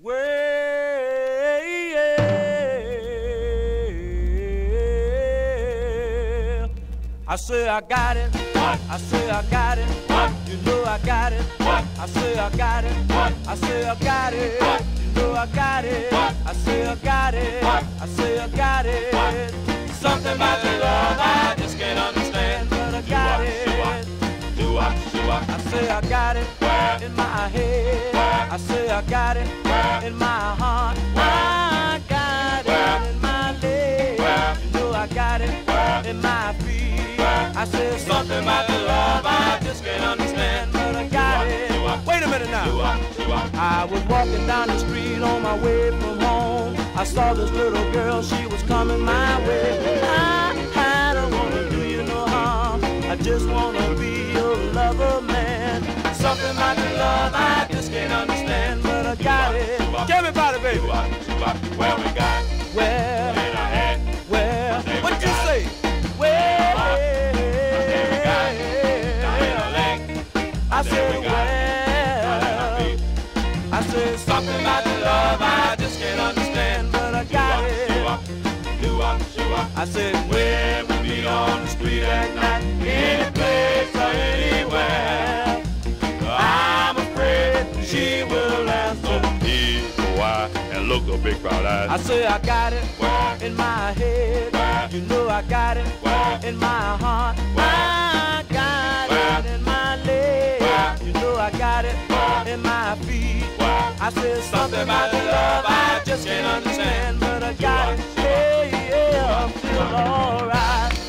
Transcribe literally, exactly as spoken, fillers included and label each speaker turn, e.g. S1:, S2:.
S1: Well, I say I got it. What? I say I got it. What? You know I got it. What? I say I got it. What? I say I got it. What? You know I got it. What? I say I got it. What? I say I got it. What? Something about the love I just can't understand, but I got it. Doo Wop, doo wop. I say I got it. Where? In my head. Where? I say I got it. Where? In my heart. Where? I got Where? It in my leg. Where? You know I got it. Where? In my feet. Where? I said something about the love I just can't understand, but I got it. Wait a minute now. Doo Wop, doo wop. I was walking down the street on my way from home. I saw this little girl, she was coming my way. I, I don't wanna do you no harm. I just wanna be your lover, man. Something about the love I just can't understand, but I got it. Tell me about it, baby. Where we got? Where? In our head. Where? What'd you say? Where? I said where? I said something about the love I just can't understand, but I got it. I said where we meet on the street at night, any place or anywhere. I'm afraid she will answer me why and look a big proud eyes. I say I got it where? In my head. Where? You know I got it where? In my heart. Where? I got where? It in my leg. Where? You know I got it where? In my feet. Where? I said something about the love I just can't understand, but I got it. Yeah, yeah, I feel alright.